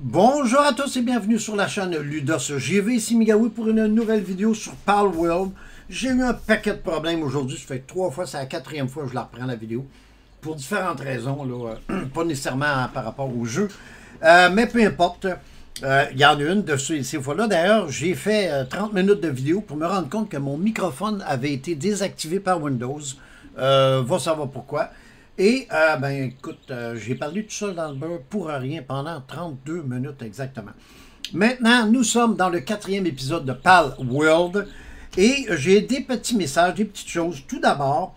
Bonjour à tous et bienvenue sur la chaîne Ludos GV, ici Migaoui pour une nouvelle vidéo sur Palworld. J'ai eu un paquet de problèmes aujourd'hui, ça fait 3 fois, c'est la 4e fois que je la reprends la vidéo. Pour différentes raisons, là, pas nécessairement par rapport au jeu, mais peu importe. Il y en a une de ces fois-là. D'ailleurs, j'ai fait 30 minutes de vidéo pour me rendre compte que mon microphone avait été désactivé par Windows. Va savoir pourquoi. Et, ben écoute, j'ai parlé tout seul dans le beurre pour rien pendant 32 minutes exactement. Maintenant, nous sommes dans le 4e épisode de Palworld. Et j'ai des petits messages, des petites choses. Tout d'abord,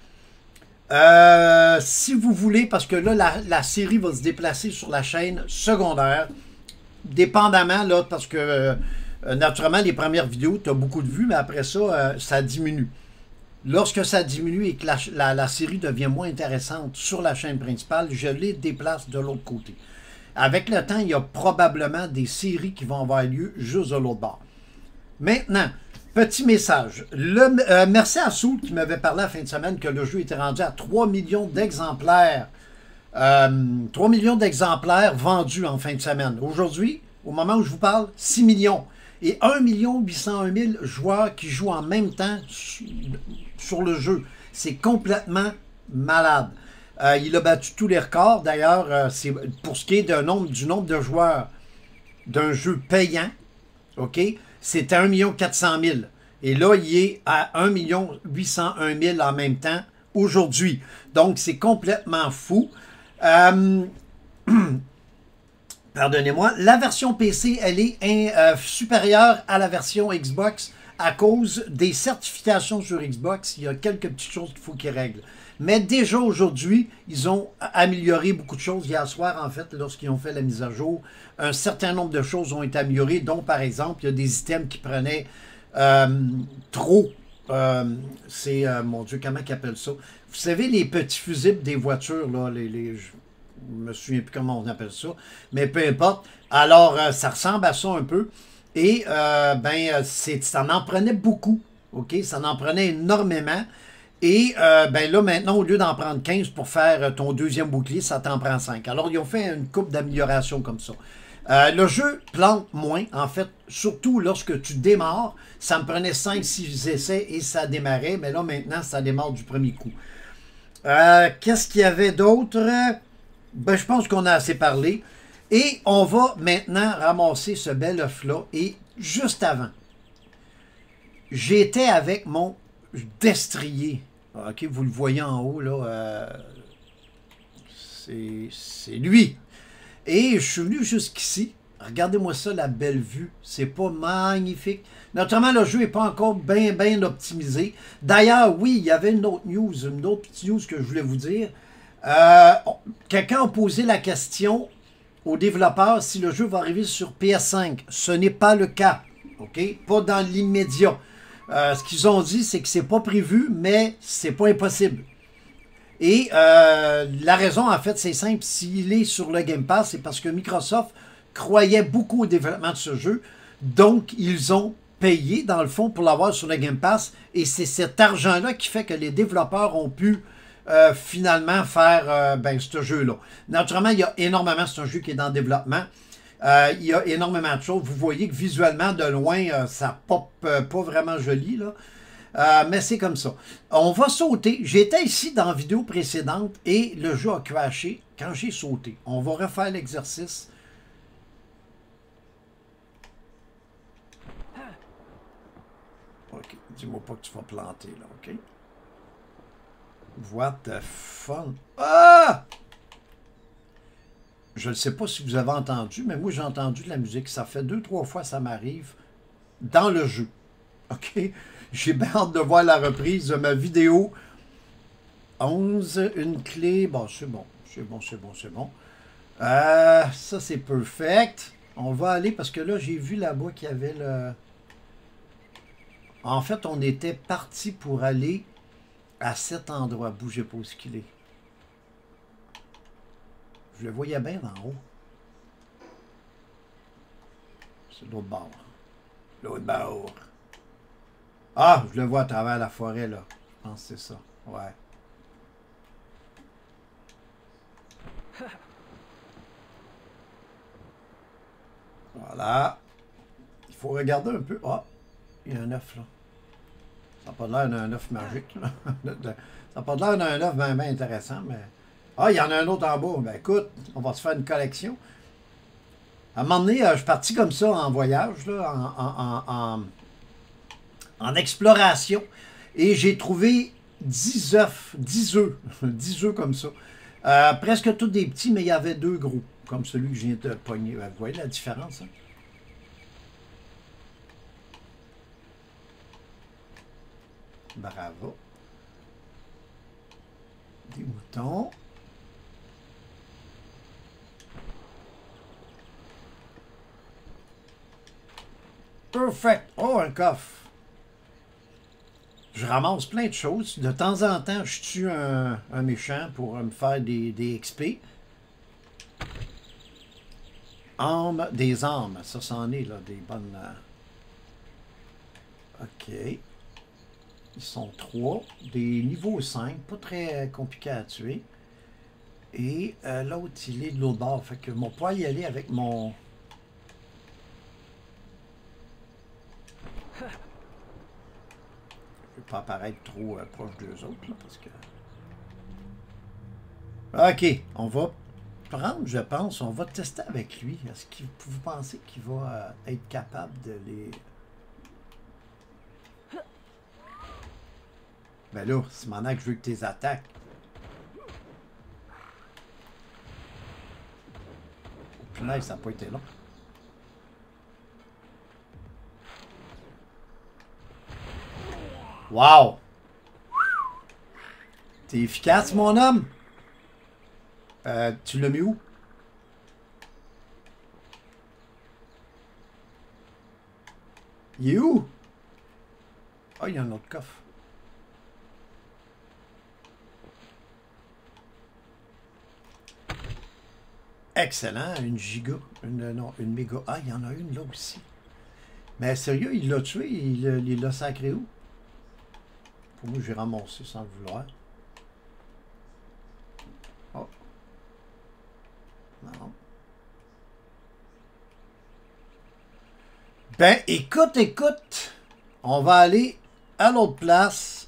si vous voulez, parce que là, la série va se déplacer sur la chaîne secondaire, dépendamment, là, parce que naturellement, les premières vidéos, tu as beaucoup de vues, mais après ça, ça diminue. Lorsque ça diminue et que la série devient moins intéressante sur la chaîne principale, je les déplace de l'autre côté. Avec le temps, il y a probablement des séries qui vont avoir lieu juste de l'autre bord. Maintenant, petit message. Merci à Soul qui m'avait parlé la fin de semaine que le jeu était rendu à 3 millions d'exemplaires. 3 millions d'exemplaires vendus en fin de semaine. Aujourd'hui, au moment où je vous parle, 6 millions. Et 1 801 000 joueurs qui jouent en même temps sur le jeu. C'est complètement malade. Il a battu tous les records. D'ailleurs, c'est pour ce qui est du nombre de joueurs d'un jeu payant, OK, c'était 1 400 000. Et là, il est à 1 801 000 en même temps aujourd'hui. Donc, c'est complètement fou. Pardonnez-moi, la version PC, elle est supérieure à la version Xbox à cause des certifications sur Xbox. Il y a quelques petites choses qu'il faut qu'ils règlent. Mais déjà aujourd'hui, ils ont amélioré beaucoup de choses. Hier soir, en fait, lorsqu'ils ont fait la mise à jour, un certain nombre de choses ont été améliorées. Donc, par exemple, il y a des items qui prenaient trop. Mon Dieu, comment ils appellent ça? Vous savez, les petits fusibles des voitures, là, je ne me souviens plus comment on appelle ça, mais peu importe. Alors, ça ressemble à ça un peu. Et, ça en prenait beaucoup, OK? Ça en prenait énormément. Et, ben là, maintenant, au lieu d'en prendre 15 pour faire ton deuxième bouclier, ça t'en prend 5. Alors, ils ont fait une coupe d'amélioration comme ça. Le jeu plante moins, en fait, surtout lorsque tu démarres. Ça me prenait 5-6 essais et ça démarrait, mais là, maintenant, ça démarre du premier coup. Qu'est-ce qu'il y avait d'autre? Ben, je pense qu'on a assez parlé. Et on va maintenant ramasser ce bel œuf-là. Et juste avant, j'étais avec mon destrier. OK, vous le voyez en haut, là. C'est lui. Et je suis venu jusqu'ici. Regardez-moi ça, la belle vue. C'est pas magnifique. Naturellement, le jeu n'est pas encore bien optimisé. D'ailleurs, oui, il y avait une autre petite news que je voulais vous dire. Quelqu'un a posé la question aux développeurs si le jeu va arriver sur PS5. Ce n'est pas le cas. OK? Pas dans l'immédiat. Ce qu'ils ont dit, c'est que c'est pas prévu, mais c'est pas impossible. Et la raison, en fait, c'est simple. S'il est sur le Game Pass, c'est parce que Microsoft croyait beaucoup au développement de ce jeu. Donc, ils ont payé, dans le fond, pour l'avoir sur le Game Pass. Et c'est cet argent-là qui fait que les développeurs ont pu finalement faire ce jeu-là. Naturellement, il y a énormément, c'est un jeu qui est dans le développement. Il y a énormément de choses. Vous voyez que visuellement, de loin, ça pop pas vraiment joli, là. Mais c'est comme ça. On va sauter. J'étais ici dans la vidéo précédente et le jeu a crashé quand j'ai sauté. On va refaire l'exercice. OK. Dis-moi pas que tu vas planter, là, OK? What the fun? Ah! Je ne sais pas si vous avez entendu, mais moi j'ai entendu de la musique. Ça fait 2-3 fois que ça m'arrive dans le jeu. OK? J'ai bien hâte de voir la reprise de ma vidéo. 11, une clé. Bon, c'est bon. C'est bon. Ça, c'est perfect. On va aller, parce que là, j'ai vu là-bas qu'il y avait le... En fait, on était parti pour aller à cet endroit. Bougez pas où ce qu'il est. Je le voyais bien en haut. C'est l'autre bord. L'autre bord. Ah, je le vois à travers la forêt, là. Je pense que c'est ça. Ouais. Voilà. Il faut regarder un peu. Ah, il y a un œuf là. Ça n'a pas l'air d'un œuf magique. Là. Ça n'a pas l'air d'un œuf bien intéressant, mais... Ah, il y en a un autre en bas. Ben écoute, on va se faire une collection. À un moment donné, je suis parti comme ça en voyage, là, en exploration. Et j'ai trouvé 10 œufs, 10 œufs, 10 œufs comme ça. Presque tous des petits, mais il y avait 2 gros, comme celui que je viens de pogner. Vous voyez la différence, hein? Bravo. Des moutons. Perfect. Oh, un coffre. Je ramasse plein de choses. De temps en temps, je tue un méchant pour me faire des XP. Armes, des armes. Ça, c'en est, là, des bonnes... OK. Ils sont 3. Des niveaux 5. Pas très compliqué à tuer. Et l'autre, il est de l'autre bord. Fait que mon poids y aller avec mon... Je ne vais pas apparaître trop proche d'eux autres, là, parce que... OK, on va prendre, je pense, on va tester avec lui. Est-ce que vous pensez qu'il va être capable de les... Ben là, c'est maintenant que je veux que tu les attaques. Oh, punaise, ça n'a pas été long. Wow! T'es efficace, mon homme? Tu l'as mis où? Il est où? Ah, il y a un autre coffre. Excellent, une giga. Non, une méga. Ah, il y en a une là aussi. Mais sérieux, il l'a tué, il l'a sacré où? Pour moi, j'ai ramassé sans le vouloir. Oh. Non. Ben, écoute. On va aller à l'autre place.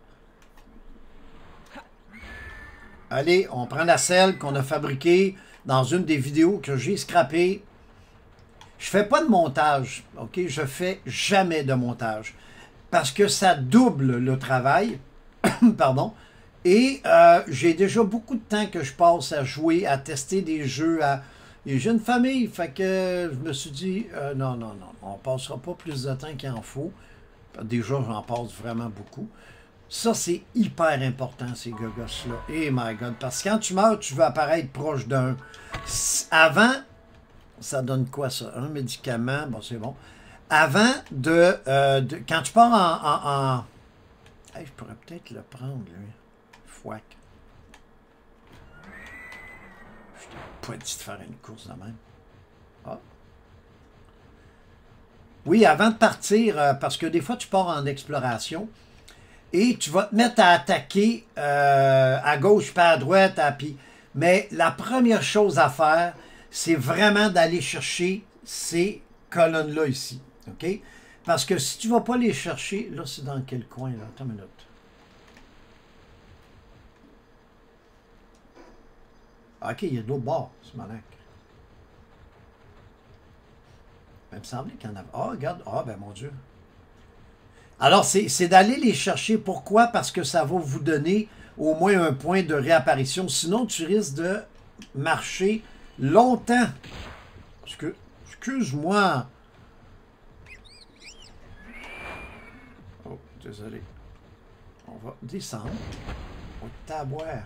Allez, on prend la selle qu'on a fabriquée dans une des vidéos que j'ai scrappées. Je fais pas de montage, ok? Je fais jamais de montage. Parce que ça double le travail. Pardon. Et j'ai déjà beaucoup de temps que je passe à jouer, à tester des jeux, et j'ai une famille, fait que je me suis dit, non, on passera pas plus de temps qu'il en faut. Déjà, j'en passe vraiment beaucoup. Ça, c'est hyper important, ces gogos-là. Eh my God, parce que quand tu meurs, tu veux apparaître proche d'un. Avant, ça donne quoi ça? Un médicament, bon, c'est bon. Avant quand tu pars en... Hey, je pourrais peut-être le prendre, lui. Fouac. Je t'ai pas dit de faire une course de même. Ah. Oui, avant de partir, parce que des fois, tu pars en exploration et tu vas te mettre à attaquer à gauche pas à droite. Mais la première chose à faire, c'est vraiment d'aller chercher ces colonnes-là ici. OK? Parce que si tu ne vas pas les chercher, là, c'est dans quel coin, là? Attends une minute. OK, il y a de l'autre bord, ce malac. Il me semblait qu'il y en avait. Ah, regarde. Ah, ben mon Dieu. Alors, c'est d'aller les chercher. Pourquoi? Parce que ça va vous donner au moins un point de réapparition. Sinon, tu risques de marcher longtemps. Excuse-moi. Oh, désolé. On va descendre. On va t'aboire.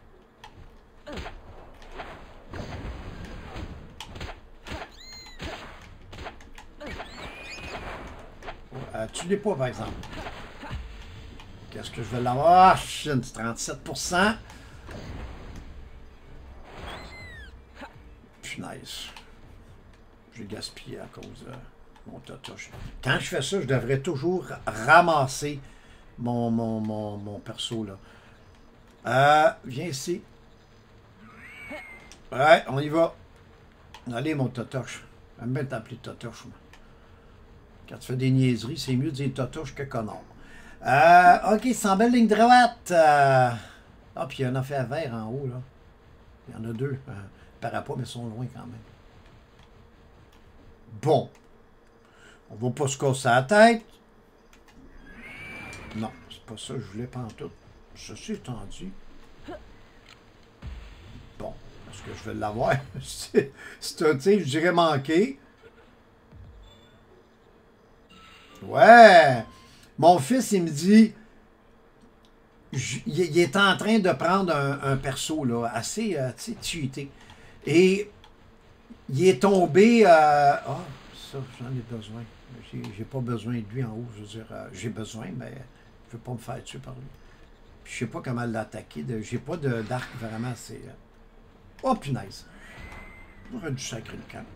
Tu l'es pas, par exemple. Qu'est-ce que je vais l'avoir? Ah, c'est 37%. Punaise. J'ai gaspillé à cause de mon totoche. Quand je fais ça, je devrais toujours ramasser mon perso, là. Viens ici. Ouais, on y va. Allez, mon totoche. J'aime bien t'appeler Totoche, moi. Quand tu fais des niaiseries, c'est mieux de dire Totoche que connard. OK, c'est en belle ligne droite. Ah, puis il y a un affaire vert en haut, là. Il y en a deux. Paraît pas, mais ils sont loin quand même. Bon. On va pas se casser la tête. Non, c'est pas ça que je voulais pas en tout. Ceci étant dit. Bon, est-ce que je vais l'avoir? C'est un tir, je dirais manqué. Ouais! Mon fils, il me dit... Il est en train de prendre un perso, là, assez, tu sais, cheaté. Et il est tombé... Ah, ça, j'en ai besoin. J'ai pas besoin de lui en haut. Je veux dire, j'ai besoin, mais je veux pas me faire tuer par lui. Puis je sais pas comment l'attaquer. J'ai pas d'arc vraiment assez... Oh, punaise! J'aurais dû sacrer le camp.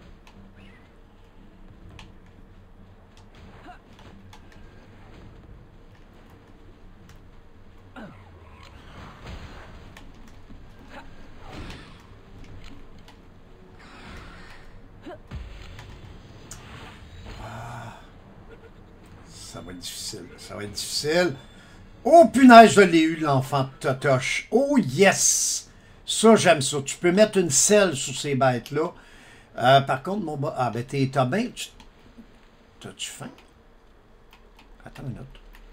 Ça va être difficile. Ça va être difficile. Oh, punaise, je l'ai eu, l'enfant de Totoche. Oh, yes! Ça, j'aime ça. Tu peux mettre une selle sur ces bêtes-là. Par contre, mon bas... Ah, ben, t'as bien... T'as-tu faim? Attends une minute.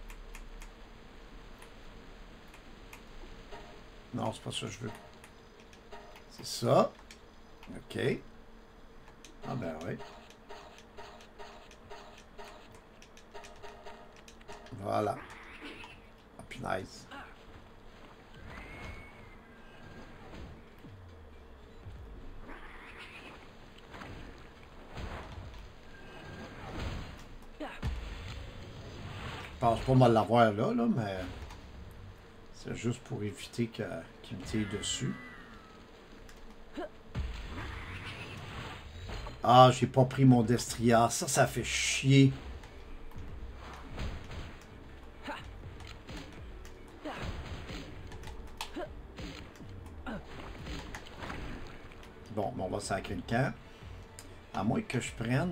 Non, c'est pas ça que je veux. C'est ça. OK. Ah, ben oui. Voilà. Ah, puis nice. Je pense pas mal l'avoir là, mais c'est juste pour éviter qu'il me tire dessus. Ah, j'ai pas pris mon destrier. Ça fait chier. Bon, on va sacrer le camp. À moins que je prenne...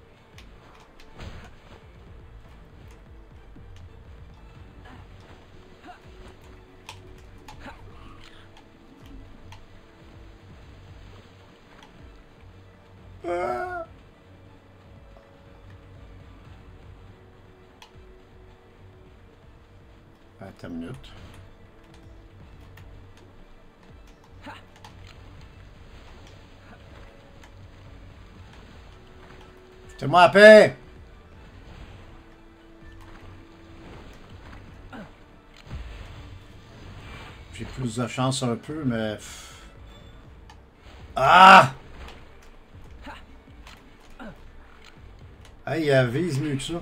Attends une minute. Foutez-moi la paix! J'ai plus de chance un peu, mais... Ah! Hey, il vise mieux que ça.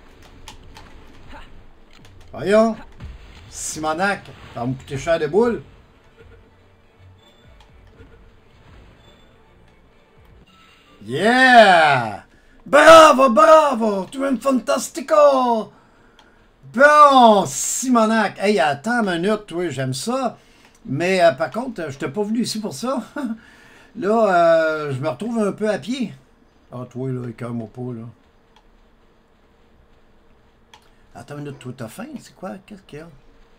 Voyons! Simonac, ça va me coûter cher de boules. Yeah! Bravo, bravo! Tu es un fantastico! Bon, Simonac. Hey, attends une minute, toi, j'aime ça. Mais par contre, je t'ai pas venu ici pour ça. Là, je me retrouve un peu à pied. Ah, toi, là, écoeure-moi pas, là. Attends une minute, toi, t'as faim? C'est quoi? Qu'est-ce qu'il y a?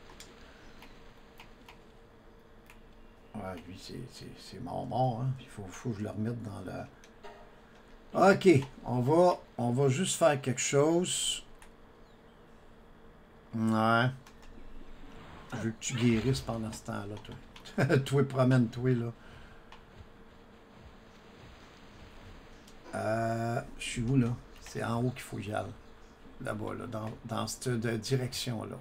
Ouais, lui, c'est mort, hein. Il faut que je le remette dans le... OK, on va juste faire quelque chose. Ouais. Je veux que tu guérisses pendant ce temps-là, toi. Toi, promène-toi, là. Je suis où, là? C'est en haut qu'il faut que j'y aille. Là-bas, là, dans cette direction-là.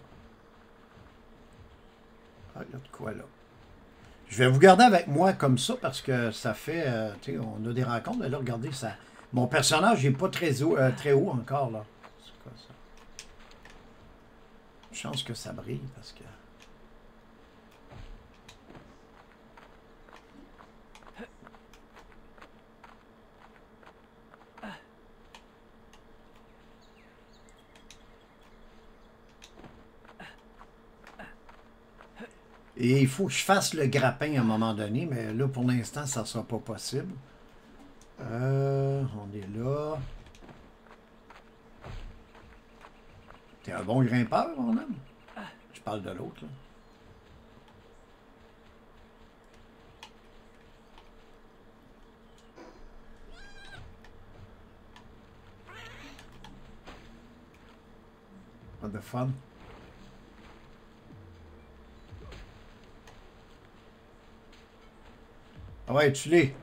Ah, il y a de quoi, là? Je vais vous garder avec moi comme ça parce que ça fait... tu sais, on a des rencontres. Là, regardez, ça... Mon personnage n'est pas très haut encore, là. C'est quoi, ça? Chance que ça brille parce que... Et il faut que je fasse le grappin à un moment donné, mais là, pour l'instant, ça ne sera pas possible. On est un bon grimpeur, mon homme. Je parle de l'autre, là. What the fun. Ah ouais, tu l'es.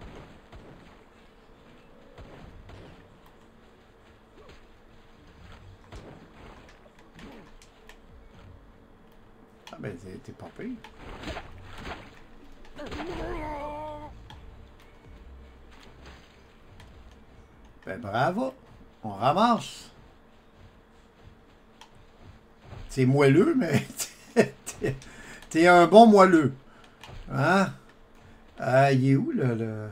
Ah ben, t'es pas pire. Ben bravo. On ramasse. C'est moelleux, mais t'es un bon moelleux. Hein? Il est où, le...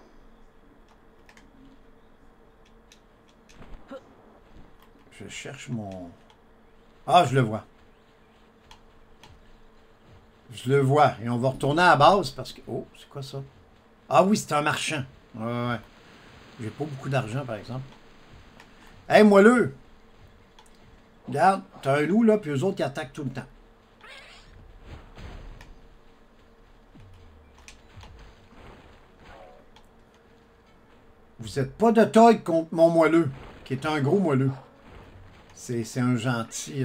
Je cherche mon... Ah, je le vois. Je le vois. Et on va retourner à la base parce que... Oh, c'est quoi ça? Ah oui, c'est un marchand. Ouais, ouais. J'ai pas beaucoup d'argent, par exemple. Hey, moelleux! Regarde, t'as un loup, là, puis eux autres, ils attaquent tout le temps. Vous n'êtes pas de taille contre mon moelleux, qui est un gros moelleux. C'est un gentil...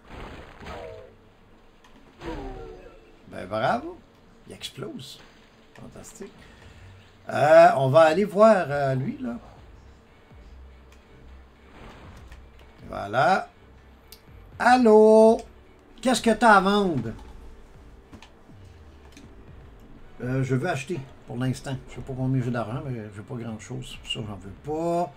Ben, bravo. Il explose. Fantastique. On va aller voir lui, là. Voilà. Allô? Qu'est-ce que tu as à vendre? Je veux acheter pour l'instant. Je ne sais pas combien j'ai d'argent, mais je veux pas grand-chose. Ça, j'en veux pas.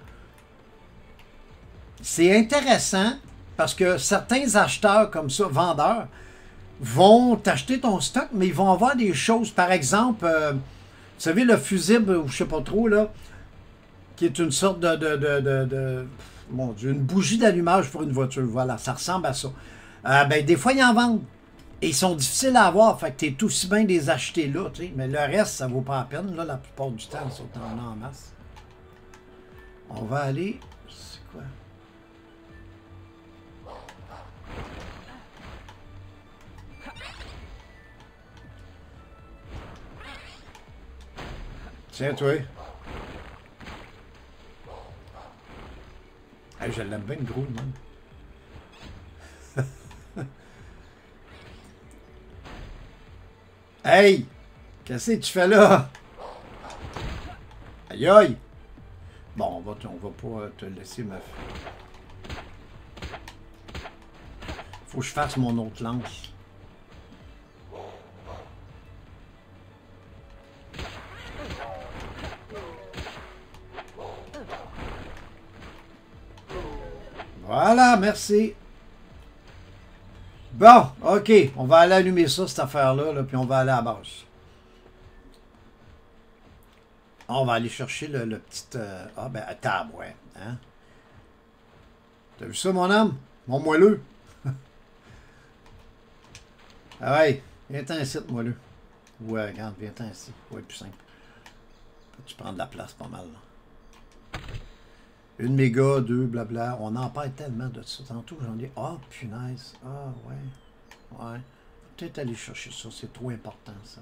C'est intéressant parce que certains acheteurs comme ça, vendeurs, vont t'acheter ton stock, mais ils vont avoir des choses. Par exemple, vous savez, le fusible, ou je sais pas trop, là, qui est une sorte de mon Dieu, une bougie d'allumage pour une voiture. Voilà, ça ressemble à ça. Ben, des fois, ils en vendent. Et ils sont difficiles à avoir, fait que t'es aussi bien de les acheter là, tu sais. Mais le reste, ça vaut pas la peine, là, la plupart du temps, ils sont en masse. On va aller... C'est quoi? Tiens, toi. Hey, je l'aime bien gros, man. Hey! Qu'est-ce que tu fais là? Aïe aïe! Bon, on va pas te laisser me... Faut que je fasse mon autre lance. Voilà, merci. Bon, OK. On va aller allumer ça, cette affaire-là, là, puis on va aller à la base. On va aller chercher le petit... Ah, ben, à table, ouais. Hein? T'as vu ça, mon homme? Mon moelleux? Ah ouais, viens-t'en ici, moelleux. Ouais, regarde, viens-t'en ici. Ouais, plus simple. Tu prends de la place pas mal, là. Une méga, deux, blabla. On en parle tellement de ça. Tantôt, j'en ai... Ah, punaise. Ah, ouais. Ouais. Peut-être aller chercher ça. C'est trop important, ça.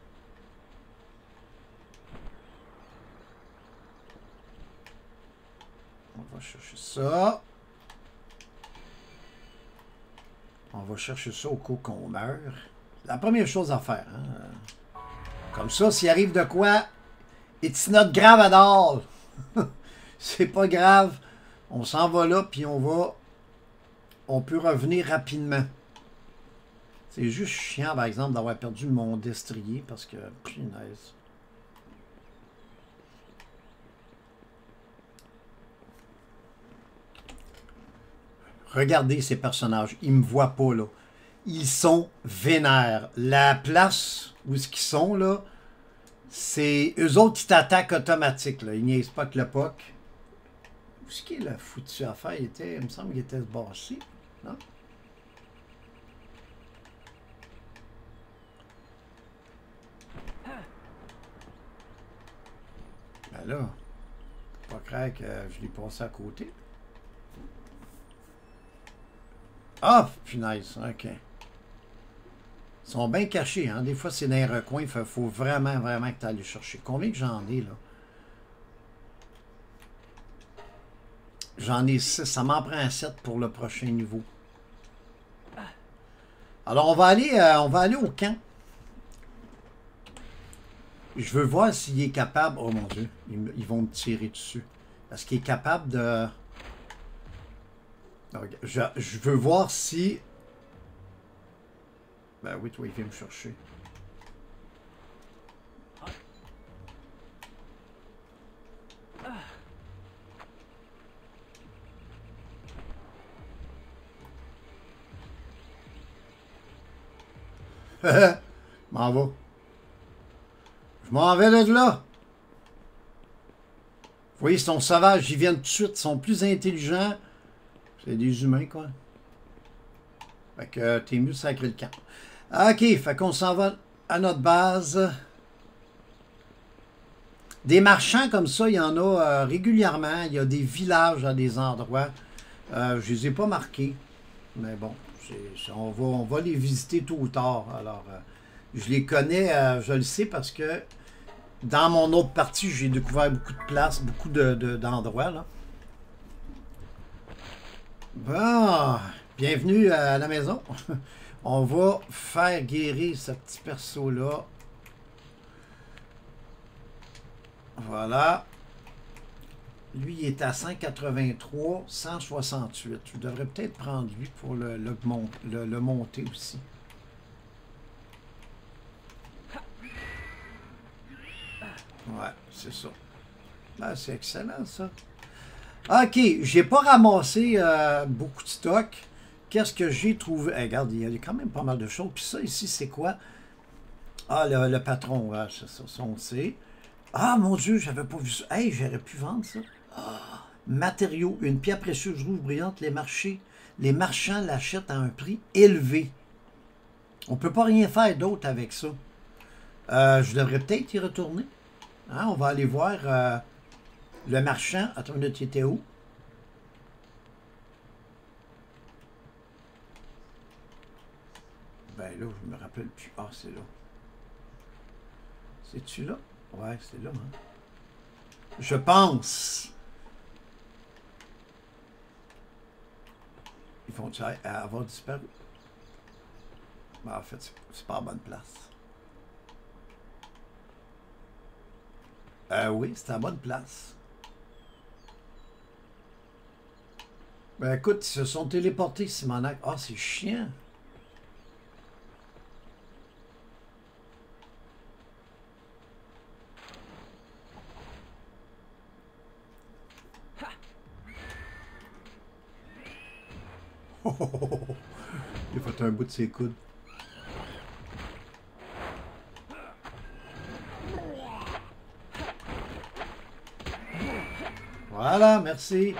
On va chercher ça. On va chercher ça au cas qu'on meurt. La première chose à faire. Hein? Comme ça, s'il arrive de quoi, it's not grave at all. C'est pas grave. On s'en va là, puis on peut revenir rapidement. C'est juste chiant, par exemple, d'avoir perdu mon destrier, parce que, punaise. Regardez ces personnages. Ils me voient pas, là. Ils sont vénères. La place où ils sont, là, c'est eux autres qui t'attaquent automatique, là. Ils niaisent pas que le POC. Où est-ce qu'il a foutu affaire? Il me semble qu'il était ce bâché, non? Ben là, pas croire que je l'ai passé à côté. Ah, punaise, ok. Ils sont bien cachés, hein. Des fois, c'est dans les recoins. Il faut vraiment, vraiment que tu ailles les chercher. Combien que j'en ai, là? J'en ai 6. Ça m'en prend 7 pour le prochain niveau. Alors, on va aller au camp. Je veux voir s'il est capable... Oh mon Dieu, ils vont me tirer dessus. Est-ce qu'il est capable de... Je veux voir si... Ben oui, toi, il vient me chercher. M'en va. Je m'en vais de là. Vous voyez, ils sont sauvages, ils viennent tout de suite, ils sont plus intelligents. C'est des humains, quoi. Fait que t'es mieux de sacrer le camp. OK, fait qu'on s'en va à notre base. Des marchands comme ça, il y en a régulièrement. Il y a des villages à des endroits. Je les ai pas marqués. Mais bon, on va les visiter tôt ou tard. Alors, je les connais, je le sais parce que dans mon autre partie, j'ai découvert beaucoup de places, beaucoup d'endroits, là. Bon, bienvenue à la maison. On va faire guérir ce petit perso-là. Voilà. Lui, il est à 183, 168. Je devrais peut-être prendre lui pour le monter aussi. Ouais, c'est ça. Ben, c'est excellent, ça. OK, j'ai pas ramassé beaucoup de stock. Qu'est-ce que j'ai trouvé? Hey, regarde, il y a quand même pas mal de choses. Puis ça, ici, c'est quoi? Ah, le patron, ouais, c'est ça, ça, on sait. Ah, mon Dieu, j'avais pas vu ça. Hey, j'aurais pu vendre ça. Ah, matériaux, une pierre précieuse rouge brillante, les marchands l'achètent à un prix élevé. On peut pas rien faire d'autre avec ça. Je devrais peut-être y retourner. Hein, on va aller voir le marchand. Attends une minute, il était où? Ben là, je me rappelle plus. Ah, c'est là. C'est-tu là? Ouais, c'est là, hein? Je pense. Ils vont avoir disparu. Ben, en fait, c'est pas à bonne place. Oui, c'est à bonne place. Ben écoute, ils se sont téléportés, Simonac. Ah, c'est chiant. Il a fait un bout de ses coudes. Voilà, merci.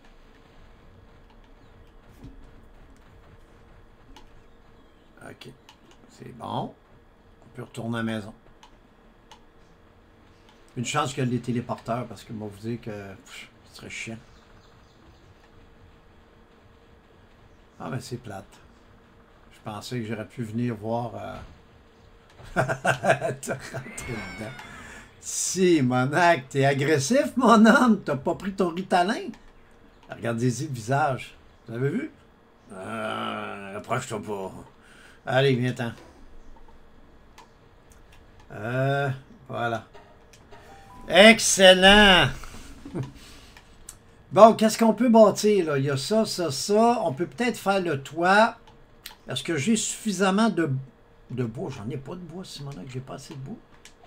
OK. C'est bon. On peut retourner à la maison. Une chance qu'il y a les téléporteurs, parce que moi, vous dire que ce serait chiant. Ah, ben c'est plate. Je pensais que j'aurais pu venir voir... T'as rentré dedans. Si, Monac, t'es agressif, mon homme. T'as pas pris ton Ritalin. Regardez-y le visage. Vous avez vu? Approche-toi pas. Allez, viens-t'en. Voilà. Excellent! Bon, qu'est-ce qu'on peut bâtir, là? Il y a ça, ça, ça. On peut peut-être faire le toit. Est-ce que j'ai suffisamment de bois? J'en ai pas de bois, Simona, que j'ai pas assez de bois.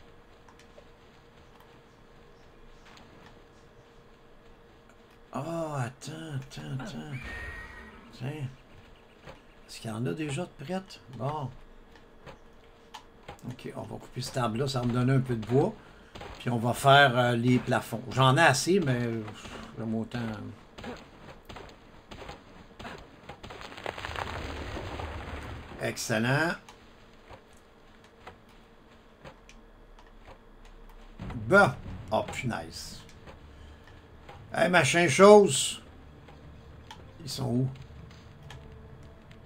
Oh, attends. Tiens. Est-ce qu'il y en a déjà de prêtes? Bon. OK, on va couper ce table-là, ça va me donner un peu de bois. Puis on va faire les plafonds. J'en ai assez, mais j'aime autant... Excellent. Bon. Oh, punaise. Hey, machin chose. Ils sont où?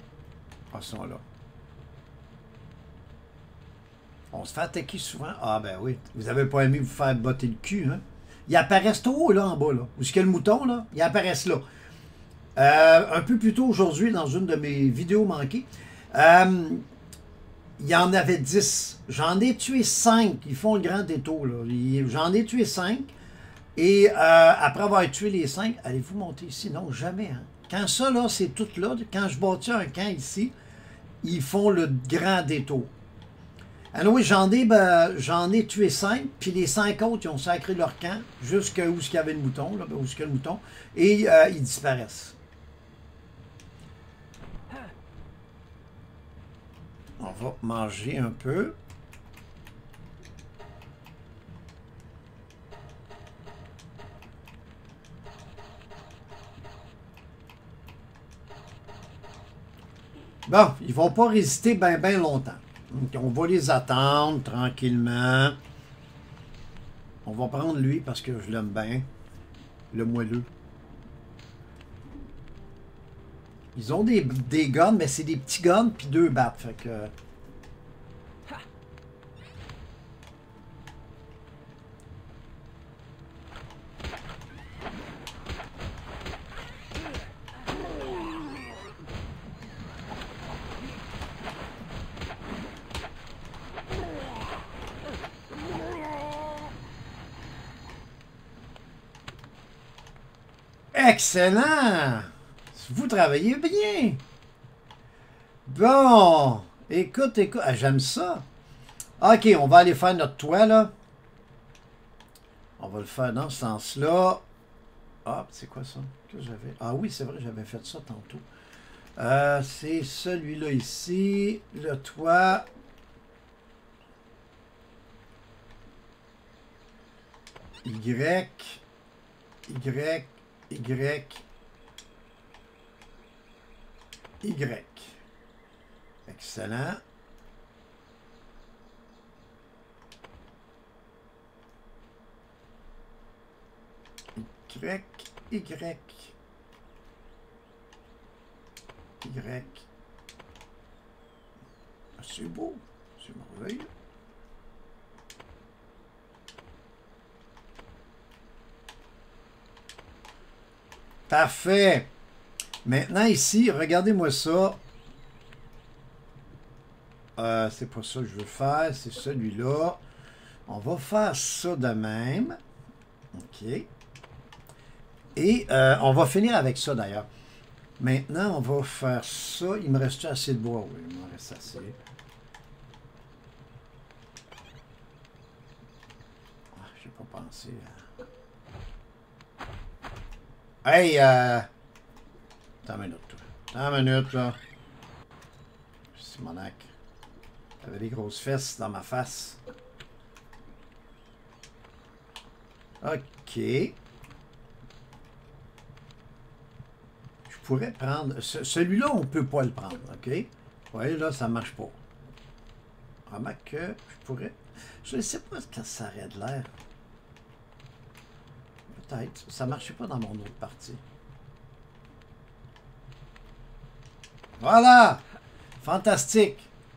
Ah, ils sont là. On se fait attaquer souvent. Ah, ben oui. Vous avez pas aimé vous faire botter le cul, hein? Ils apparaissent tout haut, là, en bas, là. Où est-ce qu'il y a le mouton, là? Ils apparaissent là. Un peu plus tôt aujourd'hui, dans une de mes vidéos manquées, il y en avait 10. J'en ai tué 5. Ils font le grand détour, là. J'en ai tué 5. Et après avoir tué les 5, allez-vous monter ici? Non, jamais, hein? Quand ça, là, c'est tout là. Quand je bâtis un camp ici, ils font le grand détour. Alors oui, j'en ai tué 5, puis les 5 autres, ils ont sacré leur camp jusqu'à où il y avait le mouton, là, où il y a le mouton, et ils disparaissent. On va manger un peu. Bon, ils vont pas résister bien longtemps. Donc, on va les attendre tranquillement. On va prendre lui parce que je l'aime bien. Le moelleux. Ils ont des guns, mais c'est des petits guns puis 2 battes. Fait que... Excellent! Vous travaillez bien! Bon! Écoute. Ah, j'aime ça! Ok, on va aller faire notre toit, là. On va le faire dans ce sens-là. Ah, c'est quoi ça? Que j'avais... Ah oui, c'est vrai, j'avais fait ça tantôt. C'est celui-là ici. Le toit. Y. Excellent. Y. C'est beau. C'est merveilleux. Parfait. Maintenant, ici, regardez-moi ça. C'est pas ça que je veux faire. C'est celui-là. On va faire ça de même. OK. Et on va finir avec ça, d'ailleurs. Maintenant, on va faire ça. Il me reste assez de bois? Oui, il me reste assez. Ah, j'ai pas pensé à... Hey, attends une minute, toi. Attends une minute, là. Simonac. T'avais des grosses fesses dans ma face. OK. Je pourrais prendre... Celui-là, on peut pas le prendre, OK? Vous voyez, là, ça marche pas. Remarque que je pourrais... Je ne sais pas quand ça aurait de l'air. Peut-être. Ça marchait pas dans mon autre partie. Voilà! Fantastique!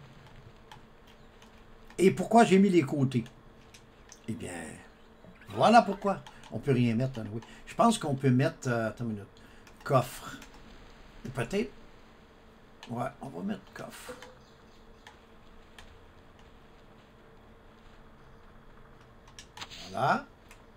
Et pourquoi j'ai mis les côtés? Eh bien, voilà pourquoi. On peut rien mettre, oui. Je pense qu'on peut mettre... attends une minute. Coffre. Peut-être... Ouais, on va mettre coffre. Voilà.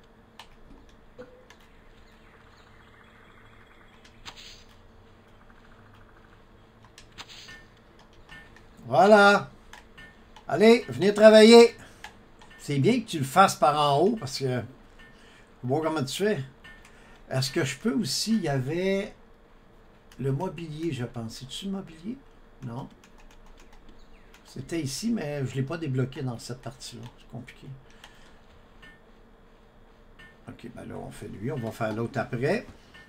Voilà. Allez, venez travailler. C'est bien que tu le fasses par en haut parce que... Bon, comment tu fais? Est-ce que je peux aussi... Il y avait le mobilier, je pense. C'est-tu le mobilier? Non. C'était ici, mais je ne l'ai pas débloqué dans cette partie-là. C'est compliqué. OK, ben là, on fait lui. On va faire l'autre après.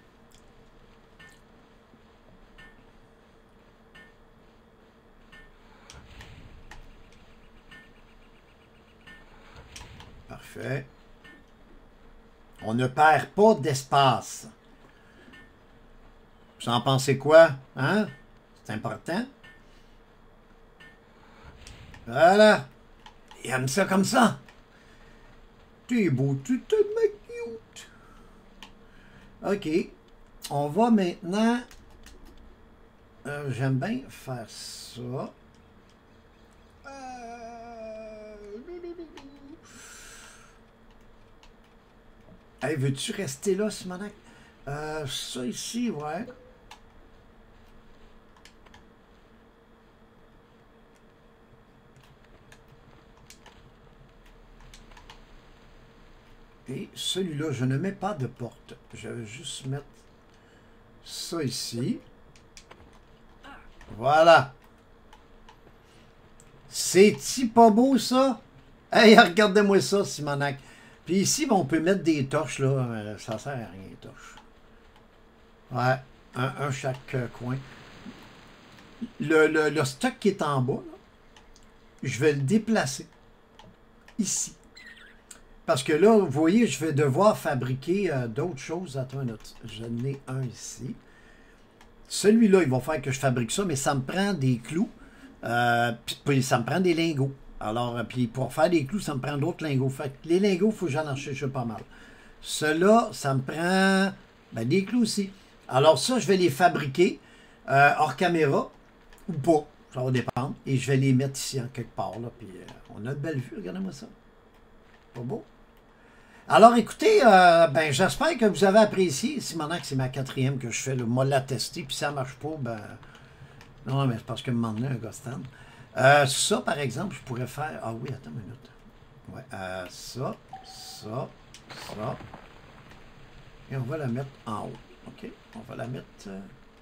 Parfait. On ne perd pas d'espace. Vous en pensez quoi? Hein? C'est important. Voilà. Il aime ça comme ça. T'es beau, tu es tellement cute. OK. On va maintenant... j'aime bien faire ça. Hey, veux-tu rester là, Simonac? Ça ici, ouais. Et celui-là, je ne mets pas de porte. Je vais juste mettre ça ici. Voilà. C'est-tu pas beau, ça? Hey, regardez-moi ça, Simonac. Puis ici, on peut mettre des torches, là. Ça sert à rien, les torches. Ouais, un chaque coin. Le stock qui est en bas, là, je vais le déplacer. Ici. Parce que là, vous voyez, je vais devoir fabriquer d'autres choses. Attends une autre. J'en ai un ici. Celui-là, il va faire que je fabrique ça, mais ça me prend des clous. Puis ça me prend des lingots. Alors, puis pour faire des clous, ça me prend d'autres lingots. Fait que les lingots, il faut que j'en cherche pas mal. Cela, ça me prend des clous aussi. Alors ça, je vais les fabriquer hors caméra ou pas. Ça va dépendre. Et je vais les mettre ici en quelque part. Là, puis on a une belle vue. Regardez-moi ça. Pas beau? Alors, écoutez, j'espère que vous avez apprécié. Si maintenant que c'est ma 4e que je fais, moi la tester, puis ça marche pas, non, mais c'est parce que me m'en un Gostan. Ça, par exemple, je pourrais faire... Ah oui, attends une minute. Ouais, ça. Et on va la mettre en haut. OK? On va la mettre...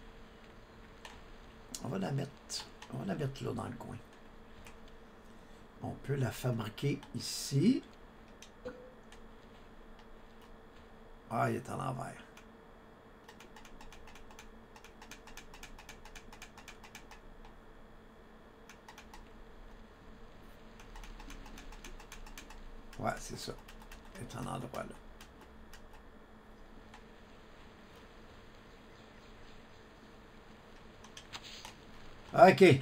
On va la mettre là dans le coin. On peut la fabriquer ici. Ah, il est à l'envers. Ouais, c'est ça. Il est en endroit là. OK.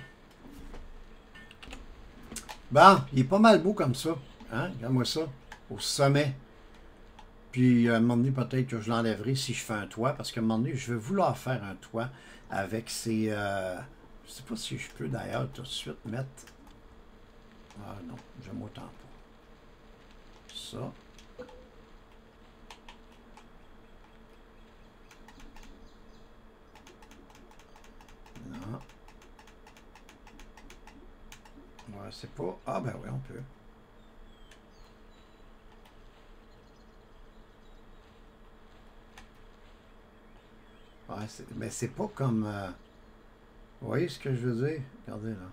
Bon, il est pas mal beau comme ça. Hein? Regarde-moi ça. Au sommet. Puis, à un moment donné, peut-être que je l'enlèverai si je fais un toit. Parce qu'à un moment donné, je vais vouloir faire un toit avec ces... je sais pas si je peux, d'ailleurs, tout de suite mettre... Ah non, j'aime autant pas. Ça. Non. Ouais, c'est pas... Ah ben oui, on peut. Ouais, mais c'est pas comme... Vous voyez ce que je veux dire? Regardez là.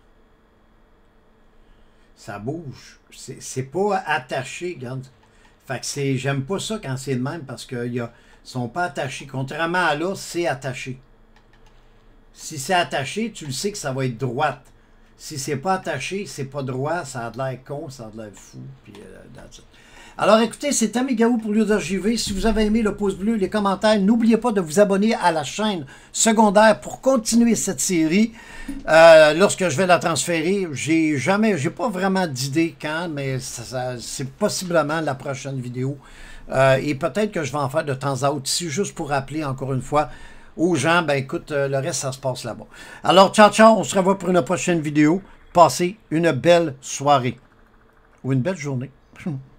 Ça bouge. C'est pas attaché, regarde. Fait que c'est... J'aime pas ça quand c'est de même parce qu'ils sont pas attachés. Contrairement à là, c'est attaché. Si c'est attaché, tu le sais que ça va être droite. Si c'est pas attaché, c'est pas droit, ça a de l'air con, ça a de l'air fou. Puis, alors écoutez, c'était Megaou pour l'URJV. Si vous avez aimé le pouce bleu, les commentaires, n'oubliez pas de vous abonner à la chaîne secondaire pour continuer cette série. Lorsque je vais la transférer, j'ai pas vraiment d'idée quand, mais c'est possiblement la prochaine vidéo. Et peut-être que je vais en faire de temps à autre ici, juste pour rappeler encore une fois aux gens, écoute, le reste, ça se passe là-bas. Alors, ciao, ciao, on se revoit pour une prochaine vidéo. Passez une belle soirée ou une belle journée.